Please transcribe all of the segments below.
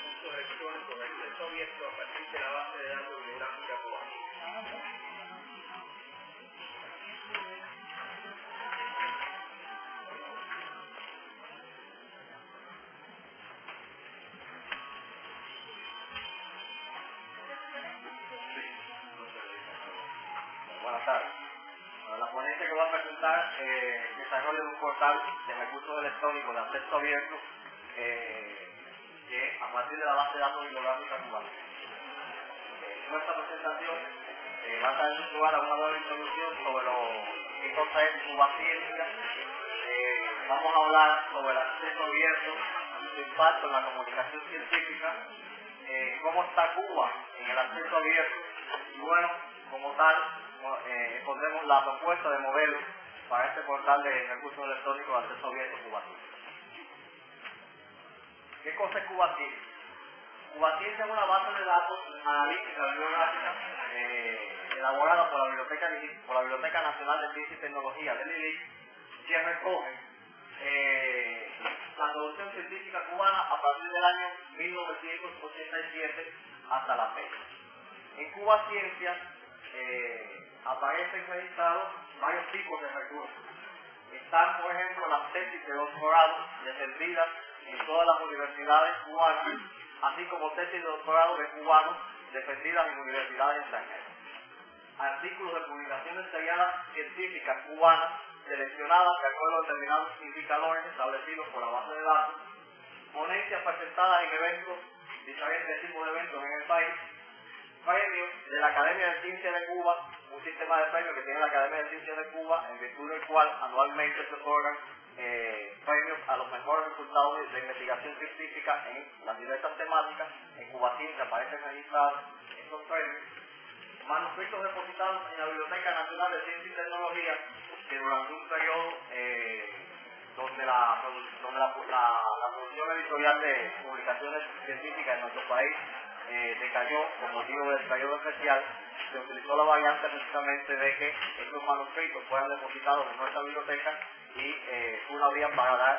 recursos electrónicos de acceso abierto a partir de la base de datos bibliográfica cubana. Buenas tardes. Bueno, la ponencia que voy a presentar desarrolla un portal de recursos electrónicos de acceso abierto que a partir de la base de datos bibliográfica cubana. Nuestra presentación va a dar lugar a una breve introducción sobre lo que cosa es Cuba Ciencia. Vamos a hablar sobre el acceso abierto y su impacto en la comunicación científica, cómo está Cuba en el acceso abierto y bueno, como tal, pondremos la propuesta de modelo para este portal de recursos electrónicos de acceso abierto Cuba Ciencia. ¿Qué cosa es Cuba Ciencia? Cuba Ciencia es una base de datos analítica bibliográfica elaborada por la Biblioteca Nacional de Ciencia y Tecnología del IDIC, que recoge la producción científica cubana a partir del año 1987 hasta la fecha. En Cuba Ciencia aparecen registrados varios tipos de recursos. Están, por ejemplo, las tesis de doctorado defendidas en todas las universidades cubanas, así como tesis de doctorado de cubanos defendidas en universidades extranjeras. Artículos de publicaciones seriadas científicas cubanas seleccionadas de acuerdo a determinados indicadores establecidos por la base de datos, ponencias presentadas en eventos, diferentes tipos de eventos en el país, premios de la Academia de Ciencias de Cuba, un sistema de premios que tiene la Academia de Ciencias de Cuba, en virtud del cual anualmente se otorgan premios a los mejores resultados de investigación científica en las diversas temáticas. En Cuba Ciencia aparecen registrados estos premios. Manuscritos depositados en la Biblioteca Nacional de Ciencia y Tecnología, que durante un periodo donde la producción editorial de publicaciones científicas en nuestro país decayó con motivo del periodo especial, se utilizó la variante precisamente de que estos manuscritos fueran depositados en nuestra biblioteca y fue una vía para dar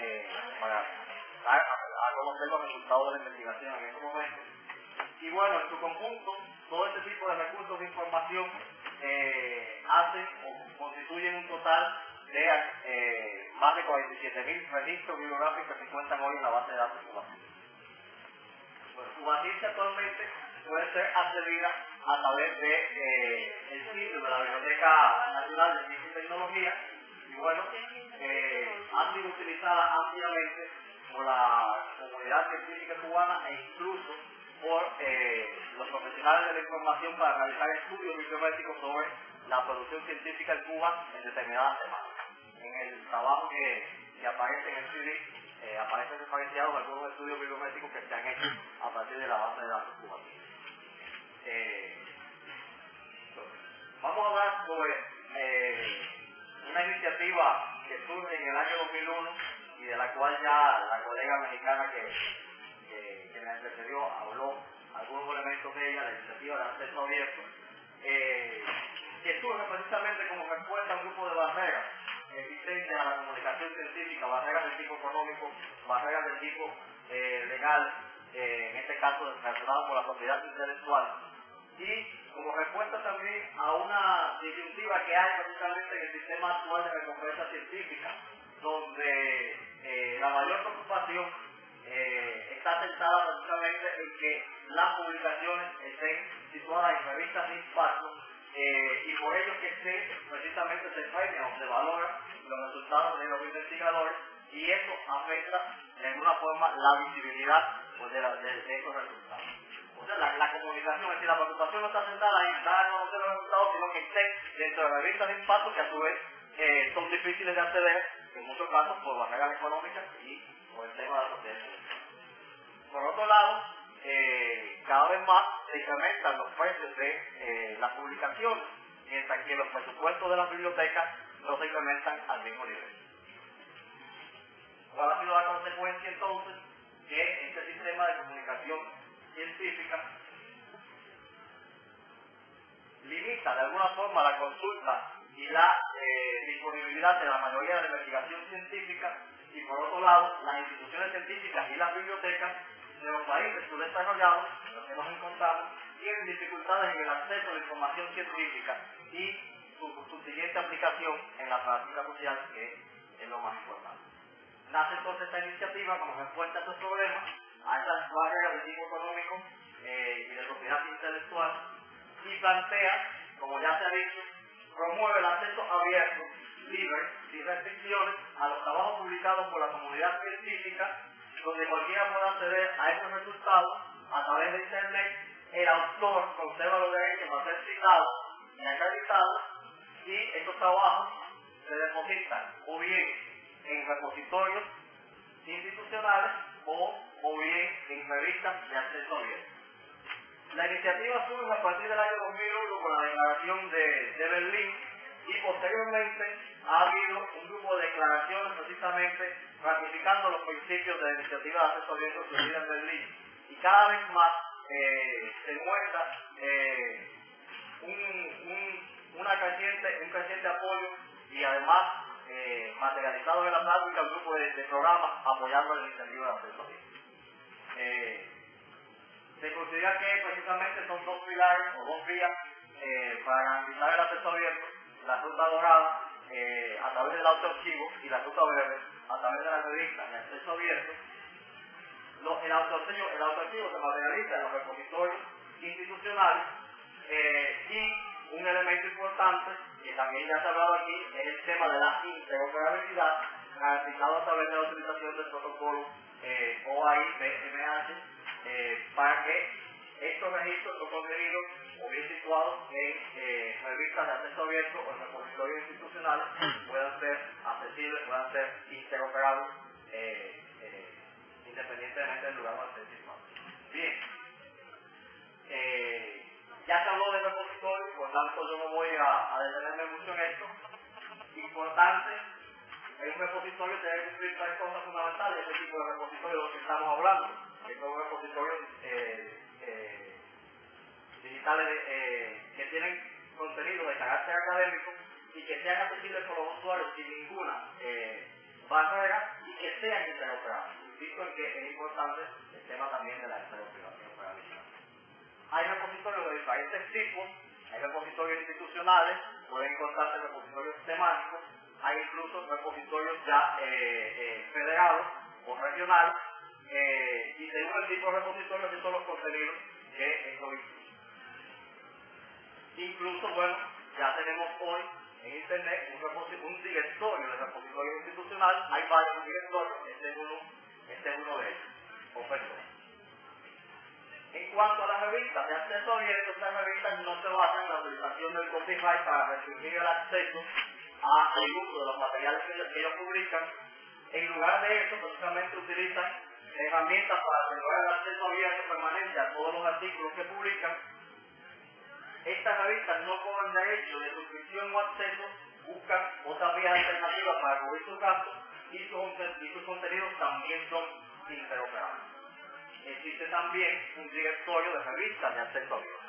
a conocer los resultados de la investigación en ese momento. Y bueno, en su conjunto, todo este tipo de recursos de información hacen o constituyen un total de más de 47.000 registros bibliográficos que se encuentran hoy en la base de datos Cuba Ciencia. Bueno, Cuba Ciencia actualmente puede ser accedida a través de el sitio de la Biblioteca Nacional de Ciencia y Tecnología y bueno, ha sido utilizada ampliamente por la comunidad científica cubana e incluso por los profesionales de la información para realizar estudios bibliométricos sobre la producción científica en Cuba en determinadas temáticas. En el trabajo que aparece en el CD aparecen referenciados algunos estudios bibliométricos que se han hecho a partir de la base de datos cubana. Vamos a hablar sobre una iniciativa que surge en el año 2001 y de la cual ya la colega mexicana que me antecedió habló algunos elementos de ella, la iniciativa de acceso abierto, que surge precisamente como respuesta a un grupo de barreras existentes a la comunicación científica, barreras de tipo económico, barreras de tipo legal, en este caso relacionadas con la propiedad intelectual, y como respuesta también a una disyuntiva que hay precisamente en el sistema actual de recompensa científica, donde la mayor preocupación está centrada precisamente en que las publicaciones estén situadas en revistas de impacto y por ello que precisamente se premia o se valora los resultados de los investigadores y eso afecta de alguna forma la visibilidad pues, de estos resultados. O sea, la comunicación, es decir, la preocupación no está centrada en dar a conocer los resultados, sino que estén dentro de revistas de impacto que a su vez son difíciles de acceder, en muchos casos por barreras económicas y por el tema de la propiedad. Por otro lado, cada vez más se incrementan los precios de las publicaciones, mientras que los presupuestos de las bibliotecas no se incrementan al mismo nivel. ¿Cuál ha sido la consecuencia entonces? Que este sistema de comunicación científica limita de alguna forma la consulta y la disponibilidad de la mayoría de la investigación científica y por otro lado las instituciones científicas y las bibliotecas de los países subdesarrollados en los que nos encontramos tienen dificultades en el acceso a la información científica y su siguiente aplicación en la práctica social, que es lo más importante. Nace entonces esta iniciativa como respuesta a estos problemas, a esas barreras de tipo económico y de propiedad intelectual, y plantea, como ya se ha dicho, promueve el acceso abierto, libre, sin restricciones, a los trabajos publicados por la comunidad científica, donde cualquiera pueda acceder a estos resultados a través de Internet. El autor conserva los derechos a ser citado y acreditado, y estos trabajos se depositan o bien en repositorios institucionales o bien en revistas de acceso abierto. La iniciativa surge a partir del año 2001 con la declaración de Berlín, y posteriormente ha habido un grupo de declaraciones precisamente ratificando los principios de la iniciativa de acceso abierto surgida en Berlín, y cada vez más se muestra un creciente apoyo y además materializado en la práctica un grupo de programas apoyando la iniciativa de acceso abierto. Se considera que precisamente son dos pilares o dos vías para garantizar el acceso abierto: la ruta dorada a través del autoarchivo y la ruta verde a través de las revistas de acceso abierto. El autoarchivo se materializa en los repositorios institucionales, y un elemento importante que también ya se ha hablado aquí es el tema de la interoperabilidad, garantizado a través de la utilización del protocolo OAI-BMH, para que estos registros son contenidos o bien situados en revistas de acceso abierto o en repositorios institucionales puedan ser accesibles, puedan ser interoperables independientemente del lugar donde se sitúan. Bien, ya se habló de repositorios, por tanto yo no voy a detenerme mucho en esto. Importante, en un repositorio debe cumplir tres cosas fundamentales. Este tipo de repositorio de los que estamos hablando, que son repositorios digitales que tienen contenido de carácter académico y que sean accesibles por los usuarios sin ninguna barrera y que sean interoperables. Insisto en que es importante el tema también de la interoperabilidad. Hay repositorios de diferentes tipos, hay repositorios institucionales, pueden encontrarse repositorios temáticos, hay incluso repositorios ya federados o regionales, y según el tipo de repositorio que son los contenidos que esto incluye. Incluso, bueno, ya tenemos hoy en Internet un directorio de repositorios institucionales, hay varios directorios, este es uno de ellos, ofertos. En cuanto a las revistas de acceso abierto, estas revistas no se basan en la utilización del copyright para restringir el acceso al uso de los materiales que ellos publican. En lugar de eso, precisamente utilizan herramientas para asegurar el acceso abierto permanente a todos los artículos que publican. Estas revistas no cobran derecho de suscripción o acceso, buscan otras vías alternativas para cubrir sus gastos, y sus contenidos también son interoperables. Existe también un directorio de revistas de acceso abierto.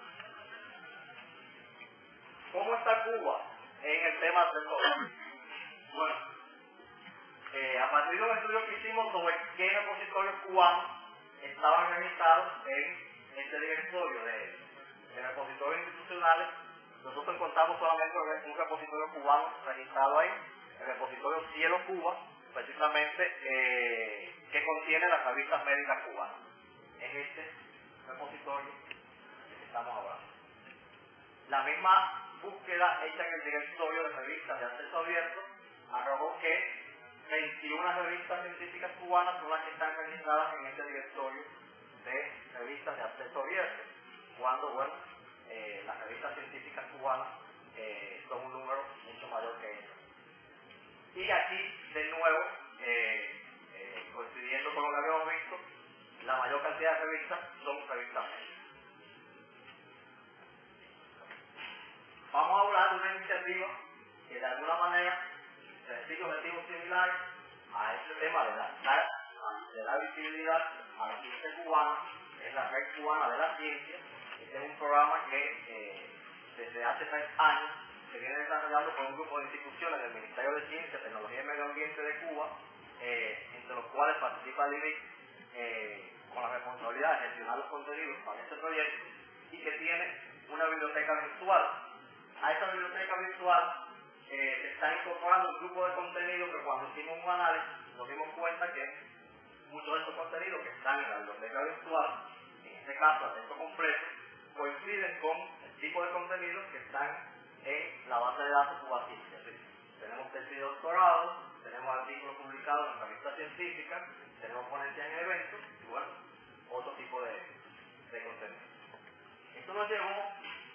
¿Cómo está Cuba en el tema de acceso abierto? Bueno, a partir de un estudio que hicimos sobre qué repositorios cubanos estaban registrados en este directorio de repositorios institucionales, nosotros encontramos solamente un repositorio cubano registrado ahí, el repositorio Cielo Cuba, precisamente que contiene las revistas médicas cubanas. Es este repositorio que estamos hablando. La misma búsqueda hecha en el directorio de revistas de acceso abierto arrojó que 21 revistas científicas cubanas son las que están registradas en este directorio de revistas de acceso abierto, cuando, bueno, las revistas científicas cubanas son un número mucho mayor que eso. Y aquí, de nuevo, coincidiendo con lo que habíamos visto, la mayor cantidad de revistas son revistas médicas. Vamos a hablar de una iniciativa que de alguna manera persigue objetivos similares a este tema de la visibilidad a la ciencia cubana. Es la Red Cubana de la Ciencia. Este es un programa que desde hace 3 años se viene desarrollando por un grupo de instituciones del Ministerio de Ciencia, Tecnología y Medio Ambiente de Cuba, entre los cuales participa el IRIC, con la responsabilidad de gestionar los contenidos para este proyecto y que tiene una biblioteca virtual. A esta biblioteca virtual se está incorporando un grupo de contenidos que cuando hicimos un análisis nos dimos cuenta que muchos de estos contenidos que están en la biblioteca virtual, en este caso a texto completo, coinciden con el tipo de contenidos que están en la base de datos UBACIS. Tenemos tesis de doctorado, tenemos artículos publicados en revistas científicas, tenemos ponencias en eventos y bueno, otro tipo de contenido. Esto nos llevó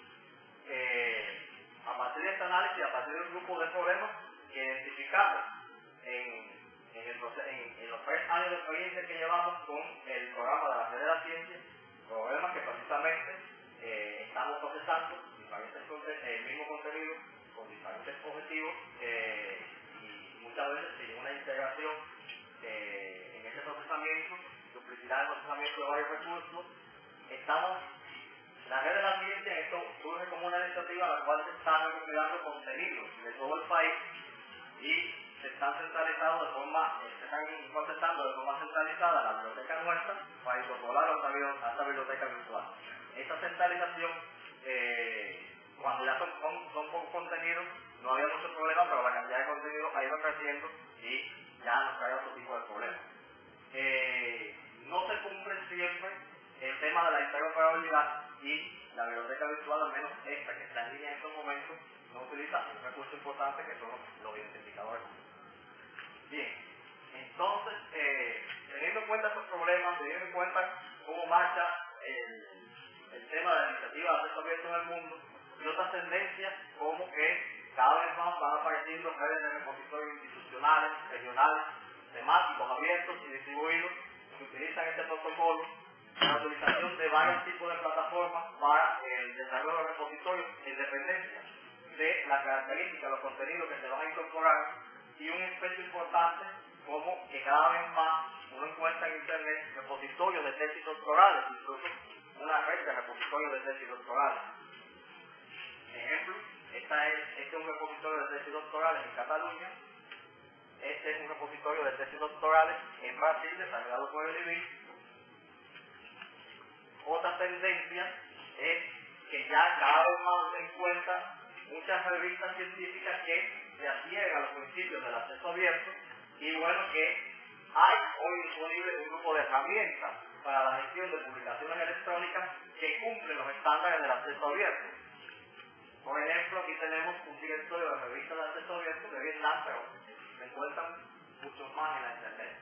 a partir de este análisis, a partir del grupo de problemas que identificamos en los 3 años de experiencia que llevamos con el programa de la Red de la Ciencia, problemas que precisamente estamos procesando el mismo contenido con diferentes objetivos y muchas veces sin una integración en ese procesamiento, duplicidad de procesamiento de varios recursos. La Red de la Ciencia, esto surge como una iniciativa a la cual se están recopilando contenidos de todo el país y se están procesando de forma centralizada en la biblioteca nuestra para incorporarlo a esta biblioteca virtual. Esta centralización, cuando ya son pocos contenidos, no había mucho problema, pero la cantidad de contenidos ha ido creciendo y ya nos trae otro tipo de problemas. No se cumple siempre el tema de la interoperabilidad y la biblioteca virtual, al menos esta que está en línea en estos momentos, no utiliza un recurso importante que son los identificadores. Bien, entonces, teniendo en cuenta estos problemas, teniendo en cuenta cómo marcha el tema de la iniciativa de acceso abierto en el mundo y otras tendencias como que cada vez más van apareciendo redes de repositorios institucionales, regionales, temáticos, abiertos y distribuidos que utilizan este protocolo, la utilización de varios tipos de plataformas para el desarrollo de repositorios en dependencia de las características de los contenidos que se van a incorporar y un aspecto importante como que cada vez más uno encuentra en internet repositorios de tesis doctorales, incluso una red de repositorios de tesis doctorales. Ejemplo, este es un repositorio de tesis doctorales en Cataluña, este es un repositorio de tesis doctorales en Brasil desarrollado por el IBI. Otra tendencia es que ya cada vez más se encuentran muchas revistas científicas que se adhieren a los principios del acceso abierto y bueno que hay hoy disponible un grupo de herramientas para la gestión de publicaciones electrónicas que cumplen los estándares del acceso abierto. Por ejemplo, aquí tenemos un directorio de revistas de acceso abierto de Vietnam, pero se encuentran muchos más en la internet.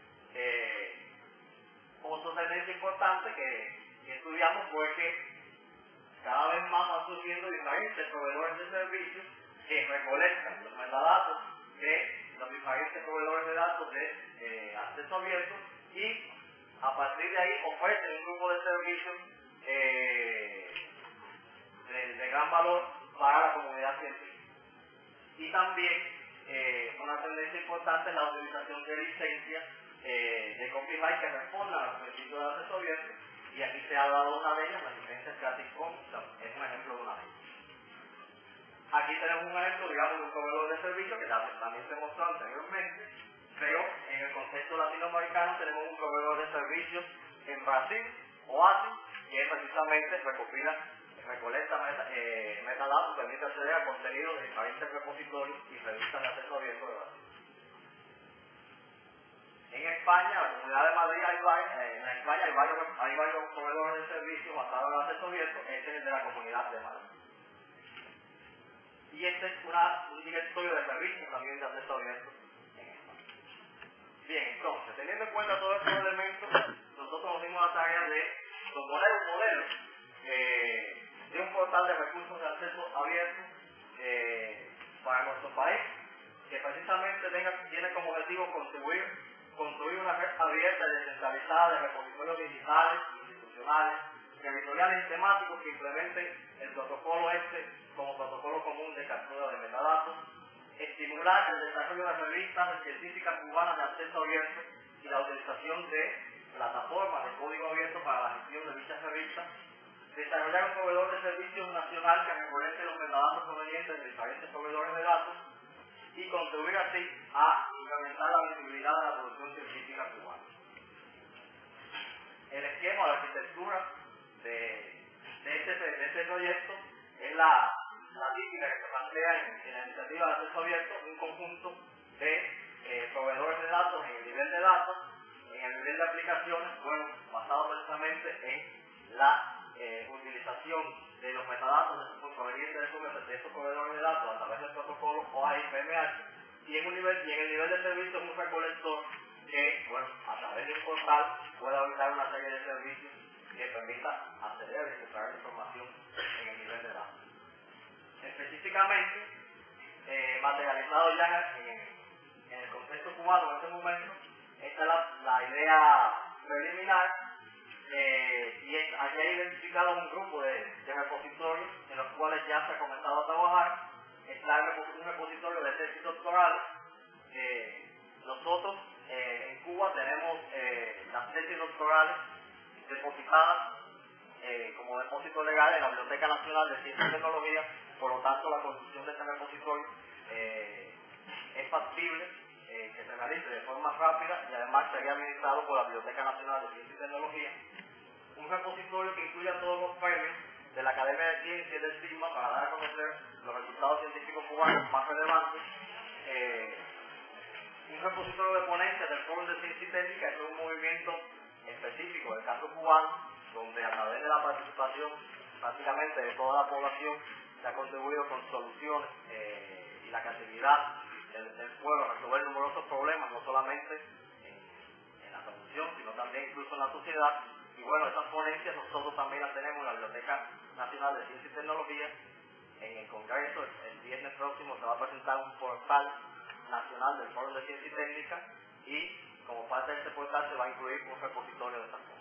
Otra tendencia importante que estudiamos fue que cada vez más van surgiendo diferentes proveedores de servicios que recolectan los metadatos de los diferentes proveedores de datos de acceso abierto y a partir de ahí ofrecen un grupo de servicios de gran valor para la comunidad científica. Y también una tendencia importante es la utilización de licencias de copyright que respondan a los principios de acceso abierto. Y aquí se ha hablado de una de ellas, la licencia Creative Commons, es un ejemplo de una de ellas. Aquí tenemos un ejemplo, digamos, de un proveedor de servicio que también se mostró anteriormente, pero en el contexto latinoamericano tenemos un proveedor de servicios en Brasil, OASIS, que precisamente recolecta metadatos, permite acceder a contenido de diferentes repositorios y revistas de acceso abierto de Brasil. En España, la Comunidad de Madrid, hay varios proveedores de servicios basados en el acceso abierto. Este es el de la Comunidad de Madrid. Y este es un directorio de servicios también de acceso abierto en España. Bien, entonces, teniendo en cuenta todos estos elementos, nosotros nos dimos la tarea de proponer un modelo de un portal de recursos de acceso abierto para nuestro país, que precisamente tiene como objetivo construir una red abierta y descentralizada de repositorios digitales, institucionales, territoriales y temáticos que implementen el protocolo como protocolo común de captura de metadatos, estimular el desarrollo de revistas científicas cubanas de acceso abierto y la utilización de plataformas de código abierto para la gestión de dichas revistas, desarrollar un proveedor de servicios nacional que recolecte los metadatos provenientes de diferentes proveedores de datos y contribuir así a incrementar la visibilidad de la producción científica cubana. estructura de este proyecto es la típica que se plantea en la iniciativa de acceso abierto, un conjunto de proveedores de datos en el nivel de datos, en el nivel de aplicaciones, bueno, basado precisamente en la utilización de los metadatos provenientes de esos proveedores de datos a través del protocolo OAI PMH, y en el nivel de servicio un recolector que, bueno, a través de un portal pueda brindar una serie de servicios que permita acceder y extraer información en el nivel de datos. Específicamente, materializado ya en el contexto cubano en este momento, esta es la idea preliminar, y aquí hay identificado un grupo de repositorios en los cuales ya se ha comenzado a trabajar. Está un repositorio de tesis doctorales. Nosotros en Cuba tenemos las tesis doctorales depositadas como depósito legal en la Biblioteca Nacional de Ciencia y Tecnología, por lo tanto la construcción de este repositorio es factible que se realice de forma rápida y además sería administrado por la Biblioteca Nacional de Ciencia y Tecnología. Un repositorio que incluya todos los premios de la Academia de Ciencias y del CISMA para dar a conocer los resultados científicos cubanos más relevantes. Un repositorio de ponencias del Foro de Ciencia y Técnica, que es un movimiento específico del caso cubano, donde a través de la participación prácticamente de toda la población se ha contribuido con soluciones y la creatividad del pueblo a resolver numerosos problemas, no solamente en la producción, sino también incluso en la sociedad. Y bueno, esas ponencias nosotros también las tenemos en la Biblioteca Nacional de Ciencia y Tecnología. En el Congreso, el viernes próximo, se va a presentar un portal nacional del Foro de Ciencia y Técnica, y como parte de este portal se va a incluir un repositorio de estas cosas.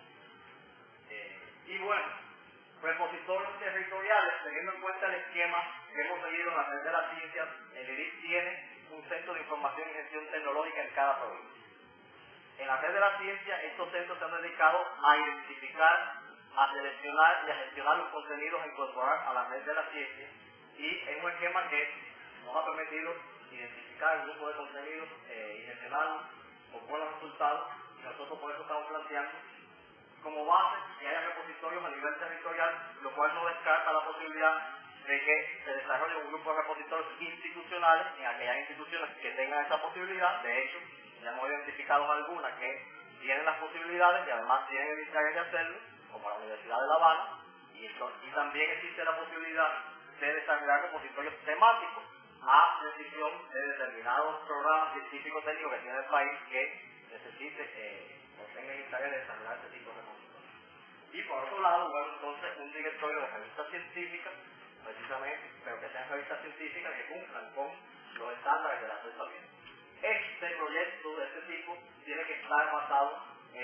Y bueno, repositorios territoriales, teniendo en cuenta el esquema que hemos seguido en la red de las ciencias, el IRIC tiene un centro de información y gestión tecnológica en cada provincia. En la red de la ciencia, estos centros se han dedicado a identificar, a seleccionar y a gestionar los contenidos a incorporar a la red de la ciencia, y es un esquema que nos ha permitido identificar un grupo de contenidos y gestionarlos con buenos resultados, y nosotros por eso estamos planteando como base que haya repositorios a nivel territorial, lo cual no descarta la posibilidad de que se desarrolle un grupo de repositorios institucionales en aquellas instituciones que tengan esa posibilidad. De hecho, ya hemos identificado algunas que tienen las posibilidades y además tienen el interés de hacerlo, como la Universidad de La Habana, y también existe la posibilidad de desarrollar repositorios temáticos a decisión de determinados programas científicos técnicos que tiene el país que necesite o tenga el interés de desarrollar este tipo de repositorios. Y por otro lado, bueno, entonces un directorio de revistas científicas, precisamente, pero que sean revistas científicas que cumplan con los estándares del acceso abierto. Este proyecto de este tipo tiene que estar basado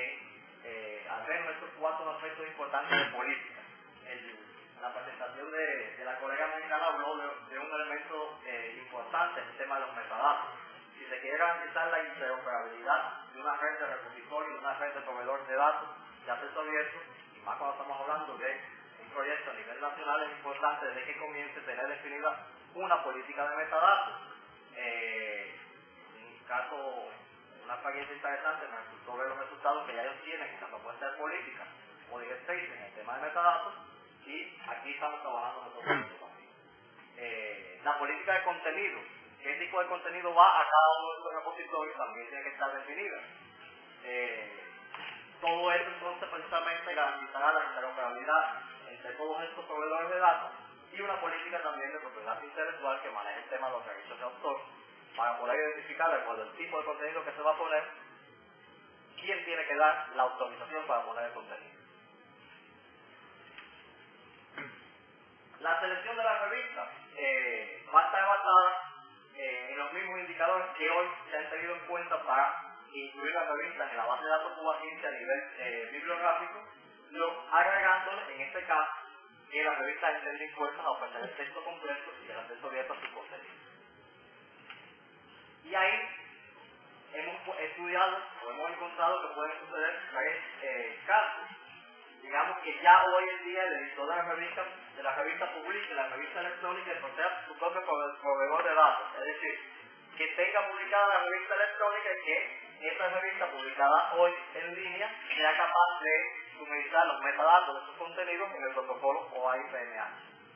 en al menos estos 4 aspectos importantes de política. La presentación de la colega mexicana habló de un elemento importante en el tema de los metadatos. Si se quiere garantizar la interoperabilidad de una red de repositorios, de una red de proveedores de datos de acceso abierto, y más cuando estamos hablando de un proyecto a nivel nacional, es importante desde que comience a tener definida una política de metadatos. Un caso, una experiencia interesante me resultó ver los resultados que ya ellos tienen en la propuesta de política o directrices en el tema de metadatos, y aquí estamos trabajando nosotros también. La política de contenido, qué tipo de contenido va a cada uno de estos repositorios, también tiene que estar definida. Todo esto entonces precisamente garantizará la interoperabilidad entre todos estos proveedores de datos, y una política también de propiedad intelectual que maneje el tema de los derechos de autor, para poder identificar de acuerdo al tipo de contenido que se va a poner, quién tiene que dar la autorización para poner el contenido. La selección de la revista va a estar basada en los mismos indicadores que hoy se han tenido en cuenta para incluir las revistas en la base de datos Cuba Ciencia a nivel bibliográfico, agregándole en este caso que las revistas estén dispuestas a ofrecer el texto completo y el acceso abierto a sus contenidos. Y ahí hemos estudiado o hemos encontrado que pueden suceder 3 casos. Digamos que ya hoy en día el editor de la revista publica en la revista electrónica y posea su propio proveedor de datos, es decir, que tenga publicada la revista electrónica y que esta revista publicada hoy en línea sea capaz de suministrar los metadatos de sus contenidos en el protocolo OAI-PMH.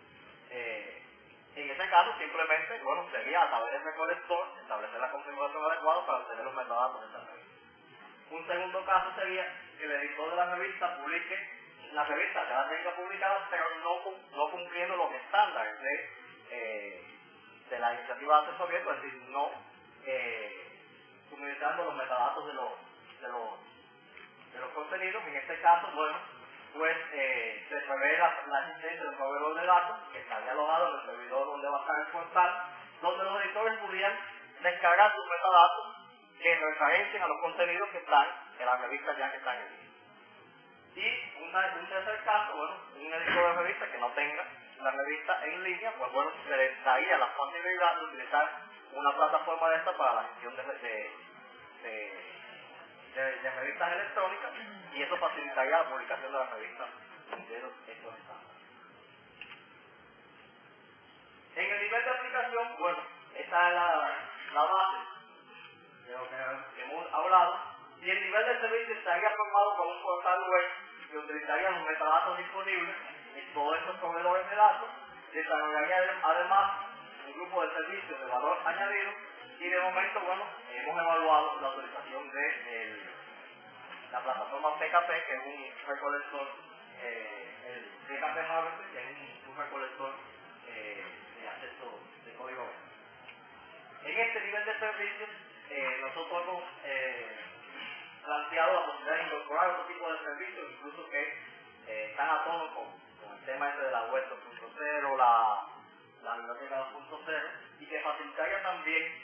En ese caso, simplemente, bueno, sería a través del recolector establecer la configuración adecuada para obtener los metadatos de esa revista. Un segundo caso sería que el editor de la revista publique la revista, ya la tenga publicada, pero no cumpliendo los estándares de la iniciativa de acceso abierto, es decir, no suministrando los metadatos de los contenidos. En este caso, bueno, pues se prevé la existencia de un proveedor de datos que estaría alojado en el servidor donde va a estar el portal, donde los editores podrían descargar sus metadatos que referencien a los contenidos que están en la revista ya que están en línea. Y un tercer caso, bueno, un editor de revista que no tenga la revista en línea, pues bueno, se le daría la posibilidad de utilizar una plataforma de esta para la gestión de revistas electrónicas, y eso facilitaría la publicación de las revistas de estos estándares. En el nivel de aplicación, bueno, esta es la base de lo que hemos hablado, y el nivel de servicio estaría formado por un portal web que utilizaría los metadatos disponibles en todos estos proveedores de datos, desarrollaría además un grupo de servicios de valor añadido, y de momento, bueno, hemos evaluado la utilización de la plataforma PKP, que es un recolector, el PKP Harvester, que es un recolector de acceso de código web. En este nivel de servicios, nosotros hemos planteado la posibilidad de incorporar otro tipo de servicios, incluso que están a tono con el tema de la web 2.0, la biblioteca 2.0, y que facilitaría también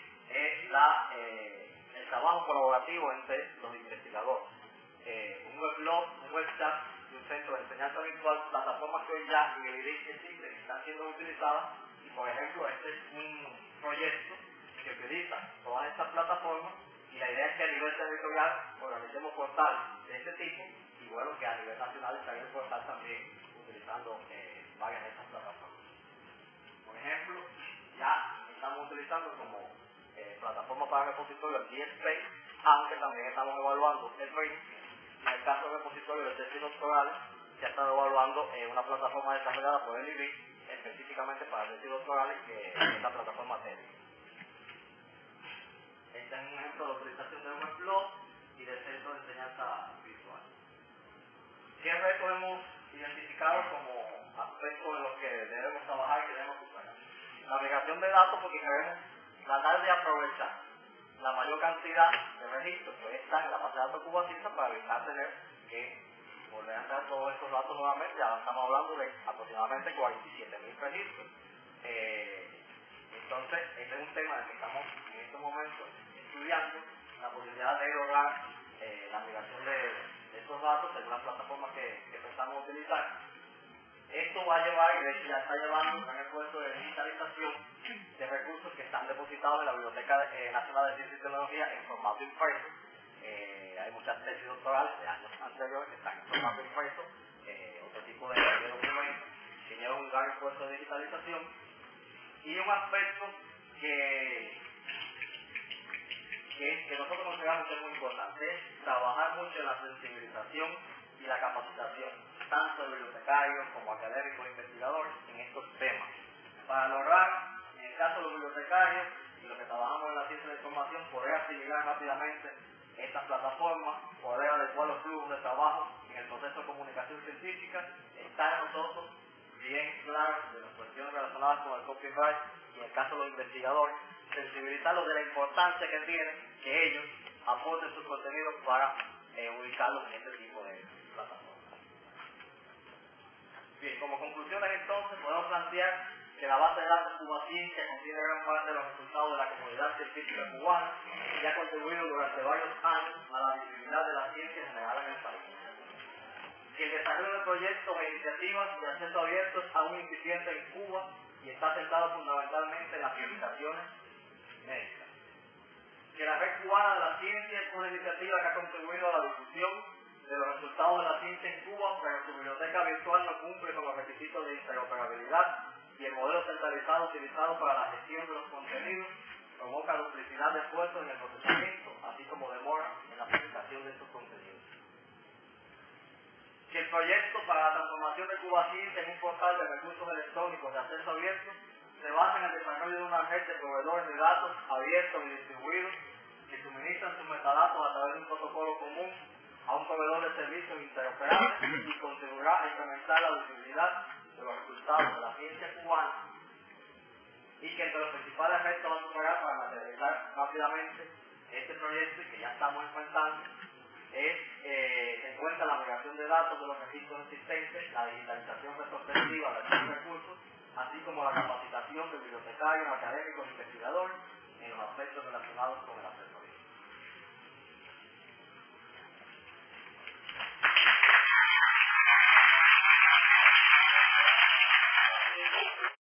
el trabajo colaborativo entre los investigadores. Un weblog, un web chat y un centro de enseñanza virtual, plataformas que hoy ya en el IDIC existen y están siendo utilizadas, y por ejemplo este es un proyecto que utiliza todas estas plataformas, y la idea es que a nivel territorial organicemos portales de este tipo, y bueno, que a nivel nacional estaría el portal también utilizando varias de estas plataformas. Por ejemplo, ya estamos utilizando como plataforma para repositorio el DSpace, aunque también estamos evaluando el RING. En el caso del repositorio de tesis doctorales, se ha estado evaluando una plataforma desarrollada por el IBIC específicamente para tesis doctorales, que es la plataforma TEDx. Este es un ejemplo de utilización de weblog y del centro de enseñanza virtual. ¿Qué retos hemos identificado como aspectos en los que debemos trabajar y que debemos superar? La migración de datos, porque queremos tratar de aprovechar la mayor cantidad de registros que están en la base de datos cubacista para evitar tener que volver a entrar todos estos datos nuevamente. Ya estamos hablando de aproximadamente 47.000 registros. Entonces, este es un tema del que estamos en estos momentos estudiando, la posibilidad de lograr la migración de estos datos en una plataforma que pensamos utilizar. Esto va a llevar, y de hecho ya está llevando, en el proceso de digitalización de recursos que están depositados en la Biblioteca Nacional de Ciencia y Tecnología en formato impreso. Hay muchas tesis doctorales de años anteriores que están en formato impreso, otro tipo de documentos que llevan un gran esfuerzo de digitalización. Y un aspecto que nosotros consideramos que es muy importante es trabajar mucho en la sensibilización y la capacitación, tanto de bibliotecarios como académicos e investigadores, en estos temas, para lograr, en el caso de los bibliotecarios y los que trabajamos en la ciencia de la información, poder asimilar rápidamente estas plataformas, poder adecuar los flujos de trabajo en el proceso de comunicación científica, estar nosotros bien claros de las cuestiones relacionadas con el copyright, y en el caso de los investigadores, sensibilizarlos de la importancia que tiene que ellos aporten sus contenidos para ubicarlos en este tipo de plataformas. Bien, como conclusiones entonces podemos plantear que la base de datos Cubaciencia contiene gran parte de los resultados de la comunidad científica cubana y ha contribuido durante varios años a la visibilidad de la ciencia en general en el país. Que el desarrollo de proyectos e iniciativas de acceso abierto es aún incipiente en Cuba y está centrado fundamentalmente en las publicaciones médicas. Que la Red Cubana de la Ciencia es una iniciativa que ha contribuido a la difusión de los resultados de la ciencia en Cuba, pero su biblioteca virtual no cumple con los requisitos de interoperabilidad, y el modelo centralizado utilizado para la gestión de los contenidos provoca duplicidad de esfuerzos en el procesamiento, así como demora proyecto para la transformación de CubaCID en un portal de recursos electrónicos de acceso abierto se basa en el desarrollo de una red de proveedores de datos abiertos y distribuidos que suministran sus metadatos a través de un protocolo común a un proveedor de servicios interoperables y contribuirá a incrementar la visibilidad de los resultados de la ciencia cubana, y que entre los principales retos a superar para materializar rápidamente este proyecto, y que ya estamos enfrentando, se encuentra la migración de datos de los registros existentes, la digitalización retrospectiva de estos recursos, así como la capacitación de bibliotecarios, académicos e investigadores en los aspectos relacionados con el acceso.